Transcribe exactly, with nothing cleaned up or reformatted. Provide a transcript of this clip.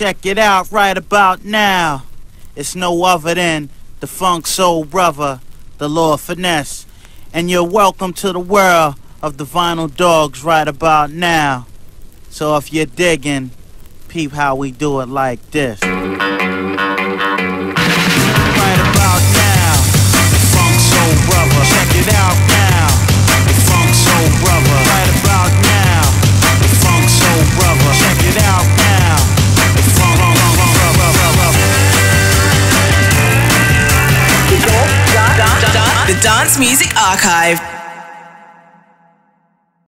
Check it out right about now. It's no other than the Funk Soul Brother, the Lord Finesse. And you're welcome to the world of the Vinyl Dogs right about now. So if you're digging, peep how we do it like this. Right about now, the Funk Soul Brother. Check it out now, the Funk Soul Brother. Right about now, the Funk Soul Brother. Check it out now, the Funk Soul Brother. The Dance Music Archive.